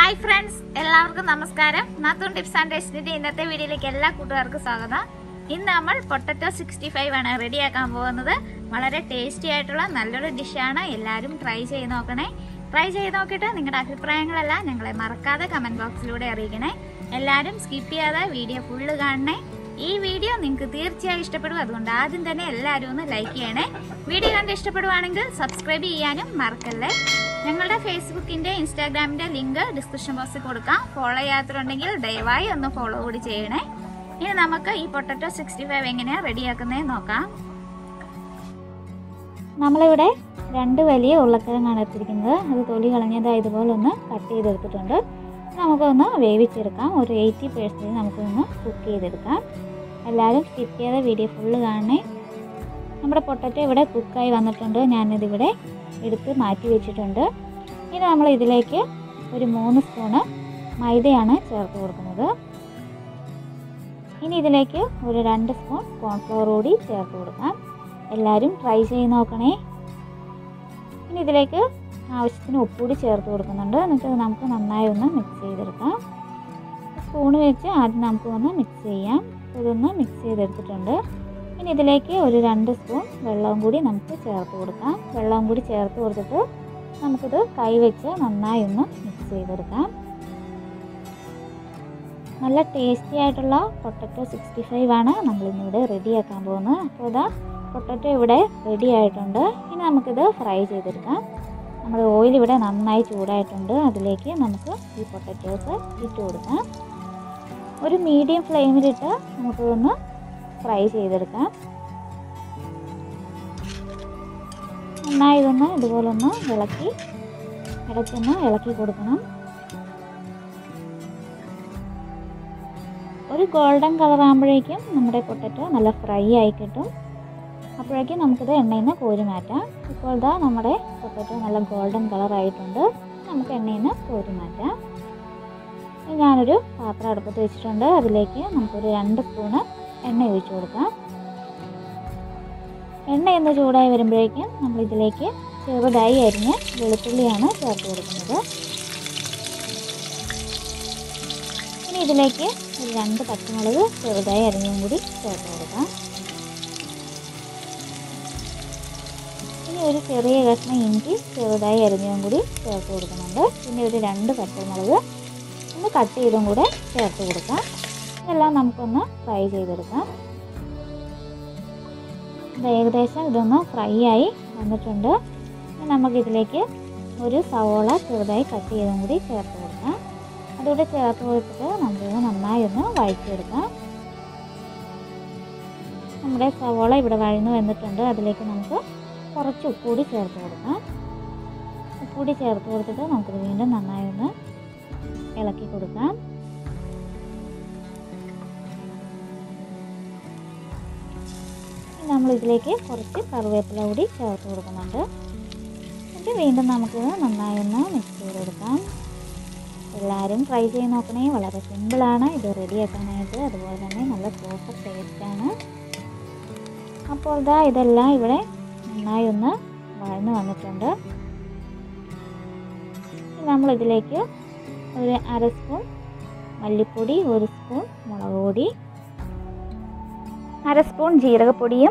Hi friends, എല്ലാവർക്കും നമസ്കാരം. നാത്തൂൺ tips and ടേസ്റ്റിന്റെ ഇന്നത്തെ വീഡിയോയിലേക്ക് എല്ലാ കൂട്ടുകാർക്കും സ്വാഗതം. ഇന്ന് നമ്മൾ പൊട്ടറ്റോ 65 ആണ് റെഡിയാക്കാൻ പോകുന്നത്. വളരെ ടേസ്റ്റി ആയിട്ടുള്ള നല്ലൊരു ഡിഷാണ്. എല്ലാവരും ട്രൈ ചെയ്ത് നോക്കണേ. ട്രൈ ചെയ്ത് നോക്കിയിട്ട് നിങ്ങളുടെ അഭിപ്രായങ്ങളെല്ലാം ഞങ്ങളെ മറക്കാതെ കമന്റ് ബോക്സിലൂടെ അറിയിക്കണേ. എല്ലാവരും സ്കിപ്പ് ചെയ്യാതെ വീഡിയോ ഫുള്ള് കാണണേ. ഈ വീഡിയോ നിങ്ങൾക്ക് തീർച്ചയായും ഇഷ്ടപ്പെടും. അതുകൊണ്ട് ആദ്യം തന്നെ എല്ലാവരും ഒന്ന് ലൈക്ക് ചെയ്യണേ. വീഡിയോ കണ്ട് ഇഷ്ടപ്പെടുവാണെങ്കിൽ സബ്സ്ക്രൈബ് ചെയ്യാനും മറക്കല്ലേ. ഞങ്ങളുടെ ഫേസ്ബുക്കിൻ്റെ ഇൻസ്റ്റാഗ്രാമിൻ്റെ ലിങ്ക് ഡിസ്ക്രിപ്ഷൻ ബോക്സിൽ കൊടുക്കാം. ഫോളോ ചെയ്യാത്തതുണ്ടെങ്കിൽ ദയവായി ഒന്ന് ഫോളോ കൂടി ചെയ്യണേ. ഇനി നമുക്ക് ഈ പൊട്ടറ്റോ 65 എങ്ങനെയാണ് റെഡിയാക്കുന്നതെന്ന് നോക്കാം. നമ്മളിവിടെ 2 വലിയ ഉരുളക്കിഴങ്ങാണ് എടുത്തിരിക്കുന്നത്. അത് തൊലി കളഞ്ഞത് ഇതുപോലെ ഒന്ന് കട്ട് ചെയ്തെടുത്തിട്ടുണ്ട്. നമുക്കൊന്ന് വേവിച്ചെടുക്കാം. ഒരു 80% നമുക്കൊന്ന് കുക്ക് ചെയ്തെടുക്കാം. എല്ലാവരും സ്കിപ്പ് ചെയ്ത വീഡിയോ ഫുള്ള് കാണണേ. നമ്മുടെ പൊട്ടറ്റോ ഇവിടെ കുക്കായി വന്നിട്ടുണ്ട്. ഞാനിതിവിടെ എടുത്ത് മാറ്റി വെച്ചിട്ടുണ്ട്. ഇനി നമ്മൾ ഇതിലേക്ക് ഒരു 3 സ്പൂണ് മൈദയാണ് ചേർത്ത് കൊടുക്കുന്നത്. ഇനി ഇതിലേക്ക് ഒരു 2 സ്പൂൺ കോൺഫ്ലവർ കൂടി ചേർത്ത് കൊടുക്കാം. എല്ലാവരും ട്രൈ ചെയ്ത് നോക്കണേ. ഇനി ഇതിലേക്ക് ആവശ്യത്തിന് ഉപ്പുകൂടി ചേർത്ത് കൊടുക്കുന്നുണ്ട്. എന്നിട്ട് നമുക്ക് നന്നായി ഒന്ന് മിക്സ് ചെയ്തെടുക്കാം. സ്പൂണ് വെച്ച് ആദ്യം നമുക്ക് ഒന്ന് മിക്സ് ചെയ്യാം. ഇതൊന്ന് മിക്സ് ചെയ്തെടുത്തിട്ടുണ്ട്. ഇനി ഇതിലേക്ക് ഒരു 2 സ്പൂൺ വെള്ളവും കൂടി നമുക്ക് ചേർത്ത് കൊടുക്കാം. വെള്ളവും കൂടി ചേർത്ത് കൊടുത്തിട്ട് നമുക്കിത് കൈ വെച്ച് നന്നായി ഒന്ന് മിക്സ് ചെയ്തെടുക്കാം. നല്ല ടേസ്റ്റി ആയിട്ടുള്ള പൊട്ടറ്റോ 65 ആണ് നമ്മളിന്നിവിടെ റെഡിയാക്കാൻ പോകുന്നത്. അപ്പോൾ ഇതാ പൊട്ടറ്റോ ഇവിടെ റെഡി ആയിട്ടുണ്ട്. ഇനി നമുക്കിത് ഫ്രൈ ചെയ്തെടുക്കാം. നമ്മുടെ ഓയിൽ ഇവിടെ നന്നായി ചൂടായിട്ടുണ്ട്. അതിലേക്ക് നമുക്ക് ഈ പൊട്ടറ്റോസ് ഇട്ട് കൊടുക്കാം. ഒരു മീഡിയം ഫ്ലെയിമിലിട്ട് നമുക്കിതൊന്ന് ഫ്രൈ ചെയ്തെടുക്കാം. നന്നായി ഇതൊന്ന് ഇതുപോലെ ഒന്ന് ഇടയ്ക്കൊന്ന് ഇളക്കി കൊടുക്കണം. ഒരു ഗോൾഡൻ കളർ ആകുമ്പോഴേക്കും നമ്മുടെ പൊട്ടറ്റോ നല്ല ഫ്രൈ ആയി കിട്ടും. അപ്പോഴേക്കും നമുക്കിത് എണ്ണയിൽ നിന്ന് കോരി മാറ്റാം. ഇപ്പോൾ ഇതാ നമ്മുടെ പൊട്ടറ്റോ നല്ല ഗോൾഡൻ കളർ ആയിട്ടുണ്ട്. നമുക്ക് എണ്ണയിൽ നിന്ന് കോരി മാറ്റാം. ഞാനൊരു പാത്രം അടുപ്പത്ത് വെച്ചിട്ടുണ്ട്. അതിലേക്ക് നമുക്കൊരു 2 സ്പൂണ് എണ്ണ ഒഴിച്ചു കൊടുക്കാം. എണ്ണ ഒന്ന് ചൂടായി വരുമ്പോഴേക്കും നമ്മളിതിലേക്ക് ചെറുതായി അരിഞ്ഞ് വെളുത്തുള്ളിയാണ് ചേർത്ത് കൊടുക്കുന്നത്. ഇനി ഇതിലേക്ക് ഒരു 2 പച്ചമുളക് ചെറുതായി അരിഞ്ഞും കൂടി ചേർത്ത് കൊടുക്കാം. ഇനി ഒരു ചെറിയ കഷ്ണം ഇഞ്ചി ചെറുതായി അരിഞ്ഞും കൂടി ചേർത്ത് കൊടുക്കുന്നുണ്ട്. പിന്നെ ഒരു 2 പച്ചമുളക് ഒന്ന് കട്ട് ചെയ്തും കൂടെ ചേർത്ത് കൊടുക്കാം. ഇതെല്ലാം നമുക്കൊന്ന് ഫ്രൈ ചെയ്തെടുക്കാം. ഏകദേശം ഇതൊന്ന് ഫ്രൈ ആയി വന്നിട്ടുണ്ട്. ഇനി നമുക്കിതിലേക്ക് ഒരു സവോള ചെറുതായി കട്ട് ചെയ്തും കൂടി ചേർത്ത് കൊടുക്കാം. അതുകൂടെ ചേർത്ത് കൊടുത്തിട്ട് നമുക്കിത് നന്നായി ഒന്ന് വഴറ്റിയെടുക്കാം. നമ്മുടെ സവോള ഇവിടെ വഴന്നു വന്നിട്ടുണ്ട്. അതിലേക്ക് നമുക്ക് കുറച്ച് ഉപ്പുകൂടി ചേർത്ത് കൊടുക്കാം. ഉപ്പുകൂടി ചേർത്ത് കൊടുത്തിട്ട് നമുക്കിത് വീണ്ടും നന്നായി ഒന്ന് ഇളക്കി കൊടുക്കാം. നമ്മളിതിലേക്ക് കുറച്ച് കറിവേപ്പില കൂടി ചേർത്ത് കൊടുക്കുന്നുണ്ട്. എന്നിട്ട് വീണ്ടും നമുക്കിത് നന്നായി ഒന്ന് മിക്സ് ചെയ്ത് കൊടുക്കാം. എല്ലാവരും ട്രൈ ചെയ്ത് നോക്കണേ. വളരെ സിമ്പിളാണ് ഇത് റെഡിയാക്കാനായിട്ട്. അതുപോലെ തന്നെ നല്ല സൂപ്പർ ടേസ്റ്റാണ്. അപ്പോൾ ഇതാ ഇതെല്ലാം ഇവിടെ നന്നായി ഒന്ന് വഴന്ന് വന്നിട്ടുണ്ട്. നമ്മളിതിലേക്ക് ഒരു 1/2 സ്പൂൺ മല്ലിപ്പൊടി, 1 സ്പൂൺ മുളക് പൊടി, 1/2 സ്പൂൺ ജീരകപ്പൊടിയും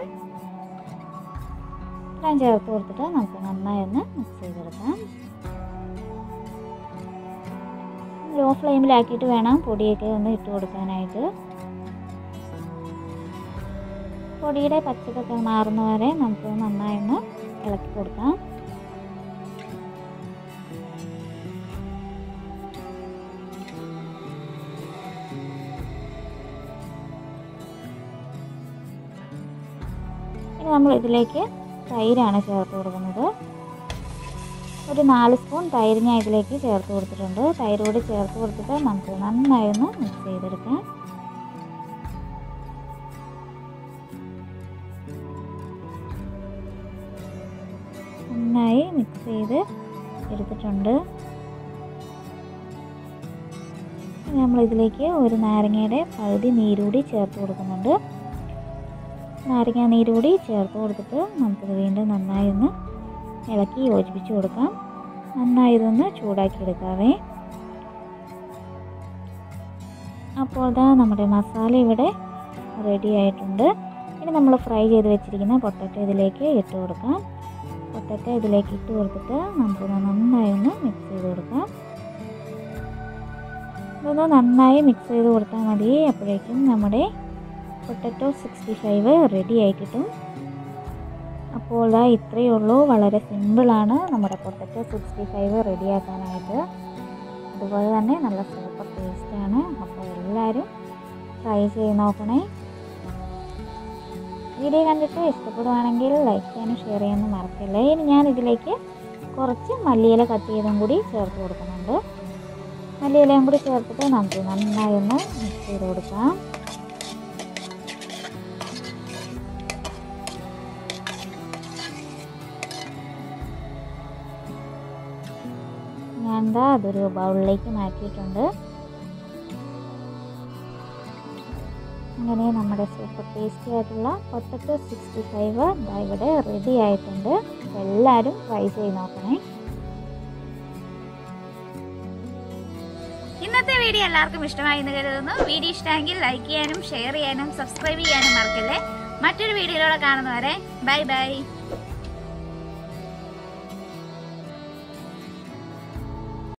എല്ലാം ചേർത്ത് കൊടുത്തിട്ട് നമുക്ക് നന്നായി ഒന്ന് മിക്സ് ചെയ്തെടുക്കാം. ലോ ഫ്ലെയിമിലാക്കിയിട്ട് വേണം പൊടിയൊക്കെ ഒന്ന് ഇട്ട് കൊടുക്കാനായിട്ട്. പൊടിയുടെ പച്ചപ്പൊക്കെ മാറുന്ന വരെ നമുക്ക് നന്നായി ഒന്ന് ഇളക്കി കൊടുക്കാം. ഇനി നമ്മൾ ഇതിലേക്ക് തൈരാണ് ചേർത്ത് കൊടുക്കുന്നത്. ഒരു 4 സ്പൂൺ തൈര് ഞാൻ ഇതിലേക്ക് ചേർത്ത് കൊടുത്തിട്ടുണ്ട്. തൈര് കൂടി ചേർത്ത് കൊടുത്തിട്ട് നമുക്ക് നന്നായി ഒന്ന് മിക്സ് ചെയ്തെടുക്കാം. നന്നായി മിക്സ് ചെയ്ത് എടുത്തിട്ടുണ്ട്. നമ്മളിതിലേക്ക് ഒരു നാരങ്ങയുടെ പകുതി നീരുകൂടി ചേർത്ത് കൊടുക്കുന്നുണ്ട്. നാരങ്ങ നീരുകൂടി ചേർത്ത് കൊടുത്തിട്ട് നമുക്കിത് വീണ്ടും നന്നായി ഒന്ന് ഇളക്കി യോജിപ്പിച്ച് കൊടുക്കാം. നന്നായി ഇതൊന്ന് ചൂടാക്കി എടുക്കാവേ. അപ്പോൾ ദാ നമ്മുടെ മസാല ഇവിടെ റെഡി ആയിട്ടുണ്ട്. ഇനി നമ്മൾ ഫ്രൈ ചെയ്ത് വെച്ചിരിക്കുന്ന പൊട്ടറ്റോ ഇതിലേക്ക് ഇട്ട് കൊടുക്കാം. പൊട്ടറ്റോ ഇതിലേക്ക് ഇട്ട് കൊടുത്തിട്ട് നമുക്കൊന്ന് നന്നായി ഒന്ന് മിക്സ് ചെയ്ത് കൊടുക്കാം. ഇതൊന്ന് നന്നായി മിക്സ് ചെയ്ത് കൊടുത്താൽ മതി. അപ്പോഴേക്കും നമ്മുടെ പൊട്ടറ്റോ 65 റെഡി ആയി കിട്ടും. അപ്പോൾ ഇത്രയേ ഉള്ളൂ. വളരെ സിമ്പിളാണ് നമ്മുടെ പൊട്ടറ്റോ 65 റെഡിയാക്കാനായിട്ട്. അതുപോലെ തന്നെ നല്ല സൂപ്പർ ടേസ്റ്റാണ്. അപ്പോൾ എല്ലാവരും ട്രൈ ചെയ്ത് നോക്കണേ. വീഡിയോ കണ്ടിട്ട് ഇഷ്ടപ്പെടുവാണെങ്കിൽ ലൈക്ക് ചെയ്യാനും ഷെയർ ചെയ്യാനും മറക്കല്ലേ. ഇനി ഞാൻ ഇതിലേക്ക് കുറച്ച് മല്ലിയില കട്ട് ചെയ്തും കൂടി ചേർത്ത് കൊടുക്കുന്നുണ്ട്. മല്ലിയിലയും കൂടി ചേർത്തിട്ട് നമുക്ക് നന്നായി ഒന്ന് മിക്സ് ചെയ്ത് കൊടുക്കാം. ഞാൻ അതൊരു ബൗളിലേക്ക് മാറ്റിയിട്ടുണ്ട്. അങ്ങനെ നമ്മുടെ സൂപ്പർ ടേസ്റ്റി ആയിട്ടുള്ള പൊട്ടറ്റോ 65 ഇവിടെ റെഡി ആയിട്ടുണ്ട്. എല്ലാവരും ട്രൈ ചെയ്ത് നോക്കണേ. ഇന്നത്തെ വീഡിയോ എല്ലാവർക്കും ഇഷ്ടമായി എന്ന് കരുതുന്നു. വീഡിയോ ഇഷ്ടമെങ്കിൽ ലൈക്ക് ചെയ്യാനും ഷെയർ ചെയ്യാനും സബ്സ്ക്രൈബ് ചെയ്യാനും മറക്കല്ലേ. മറ്റൊരു വീഡിയോയിലൂടെ കാണുന്നവരെ ബൈ ബൈ.